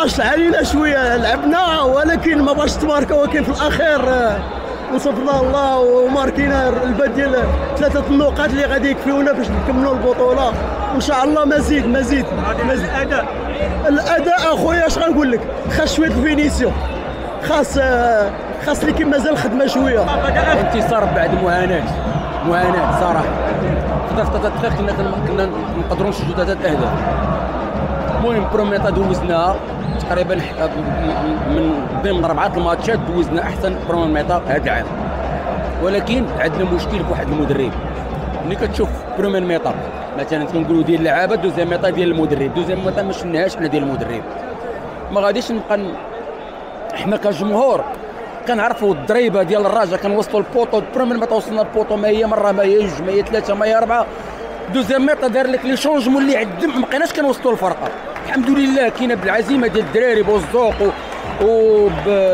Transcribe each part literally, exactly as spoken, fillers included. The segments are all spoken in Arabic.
طاش علينا شويه، لعبنا ولكن ما باش تماركا، ولكن في الاخير وصفنا الله وماركينا البال ديال ثلاثه النقاط اللي غادي يكفيونا باش نكملوا البطوله وان شاء الله. مزيد مزيد مزيد الاداء الاداء اخويا اش غنقول لك، خاص شويه الفينيسيون، خاص خاص لي كي مازال خدمه شويه. انتصار بعد معاناه معاناه صراحه. في ثلاثه دقائق كنا كنا نقدروا نسجلوا ثلاثه اهداف. المهم بروميطا دوزناها تقريبا من ضمن اربعه الماتشات دوزنا احسن بروميطا هذا العام، ولكن عندنا مشكل بواحد المدرب. ملي كتشوف بروميير ميطا مثلا كنقولوا ديال اللعابه، دوزيام ميطا ديال المدرب، دوزيام ميطا ما شفناهاش حنا ديال المدرب. ما غاديش نبقى حنا كجمهور كنعرفوا الضريبه ديال الرجاء كنوصلوا البوطو، بروميير ميطا وصلنا البوطو ما هي مره ما هي جوج ما هي ثلاثه ما هي اربعه. دوزيام ميطا دار لك لي شونجمون اللي عندهم ما بقيناش كنوصلوا الفرقه. الحمد لله كاينه بالعزيمه ديال الدراري بوزوق و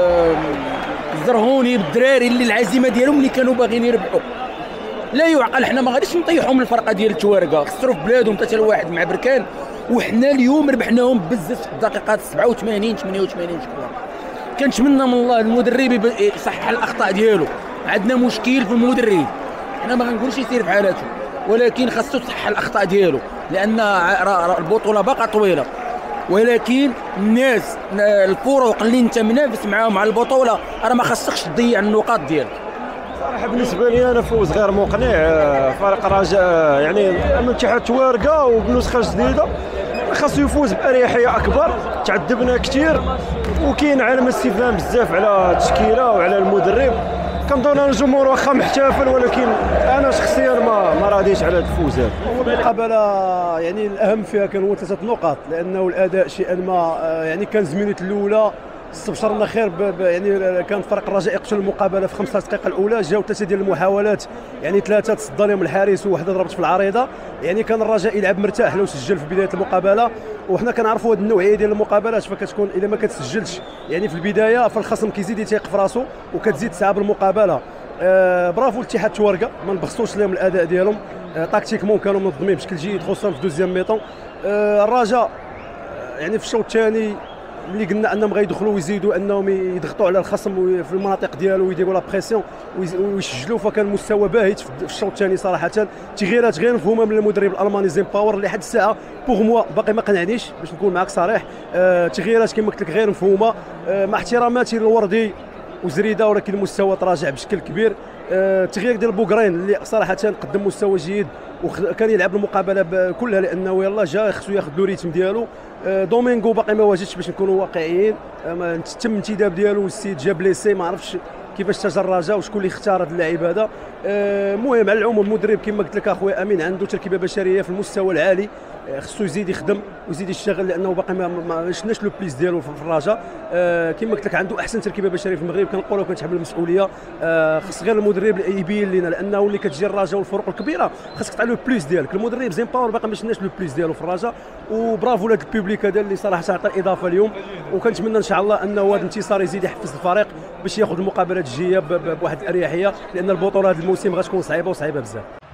الزرهوني بالدراري اللي العزيمه ديالهم اللي كانوا باغيين يربحوا. لا يعقل حنا ما غاديش نطيحوا من الفرقه ديال التوارقه، خسروا في بلادهم حتى الواحد مع بركان، وحنا اليوم ربحناهم بزاف في الدقيقات سبعة وثمانين ثمانية وثمانين شكرا. كنتمنى من الله المدرب يصحح الاخطاء ديالو، عندنا مشكل في المدرب، حنا ما غنقولش يسير في حالاته، ولكن خاصو يصحح الاخطاء ديالو لان البطوله باقا طويله. ولكن الناس الفروق اللي انت منافس معاهم على البطوله راه ما خاصكش تضيع النقاط ديالك. صراحه بالنسبه لي انا فوز غير مقنع. فريق الرجاء يعني من اتحاد توارقه وبنسخه جديده خاصو يفوز باريحيه اكبر. تعذبنا كثير وكاين علامه استفهام بزاف على التشكيله وعلى المدرب. كنظن ان الجمهور واخا محتفل، ولكن انا شخصيا ما ما راضيش على هذا الفوز هذا. المقابله يعني الاهم فيها كان هو ثلاثه نقاط، لانه الاداء شيئا ما يعني كان زميلته الاولى استبشرنا خير يعني كان فريق الرجاء يقتل المقابله في خمسة دقائق الاولى، جاو ثلاثه ديال المحاولات يعني ثلاثه تصدى لهم الحارس وواحده ضربت في العريضه. يعني كان الرجاء يلعب مرتاح لو سجل في بدايه المقابله، وحنا كنعرفوا هذه النوعيه ديال المقابلات فكتكون اذا ما كتسجلش يعني في البدايه فالخصم كيزيد يثيق في راسو وكتزيد تصعب المقابله. آه برافو لاتحاد توارقه، ما نبخسوش لهم الاداء ديالهم. آه تاكتيكمون كانوا منظمين بشكل جيد خصوصا في دوزيام ميطون. آه الرجاء يعني في الشوط الثاني اللي قلنا انهم غيدخلوا ويزيدوا انهم يضغطوا على الخصم في المناطق ديالو ويديروا لا بريسيون ويسجلوا، فكان المستوى باهت في الشوط الثاني صراحه. تغييرات غير مفهومه من المدرب الالماني زين باور اللي حد الساعه بوغ موا باقي ما قنعنيش باش نكون معك صريح. آه تغييرات كما قلت لك غير مفهومه. آه مع احتراماتي للوردي وزريده، ولكن المستوى تراجع بشكل كبير. التغيير ديال بوغرين اللي صراحه قدم مستوى جيد وكان يلعب المقابله كلها لانه يلاه جا خصو ياخذ له ريتم ديالو. دومينغو باقي ما واجدش باش نكونوا واقعيين، تم الانتداب ديالو والسيد جا بليسي، ما عرفتش كيفاش تجرجا وشكون اللي اختار هذا اللاعب هذا. المهم على العموم المدرب كما قلت لك اخويا امين عنده تركيبه بشريه في المستوى العالي، خصو يزيد يخدم ويزيد يشتغل لانه باقي ما شفناش لو بليس ديالو في الرجاء. آه كما قلت لك عنده احسن تركيبه بشريه في المغرب، كنقولوا كنتحمل المسؤوليه. آه خص غير المدرب يبين لنا لانه اللي كتجي الرجاء والفروق الكبيره خاصك تعطي له بليس ديالك. المدرب زين باور باقي ما شفناش لو بليس ديالو في الرجاء، وبرافو لهذا البوبليك هذا اللي صراحه عطى الاضافه اليوم. وكنتمنى ان شاء الله انه هذا الانتصار يزيد يحفز الفريق باش ياخذ المقابلات الجايه بواحد الاريحيه، لان البطوله هذا الموسم غتكون صعيبه وصعيبه بزاف.